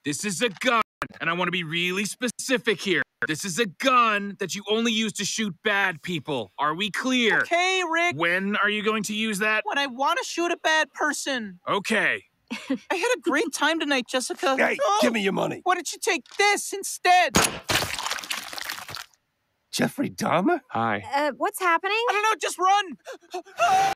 This is a gun, and I want to be really specific here. This is a gun that you only use to shoot bad people. Are we clear? Okay, Rick. When are you going to use that? When I want to shoot a bad person. Okay. I had a great time tonight, Jessica. Hey, give me your money. Why don't you take this instead? Jeffrey Dahmer? Hi. What's happening? I don't know, just run!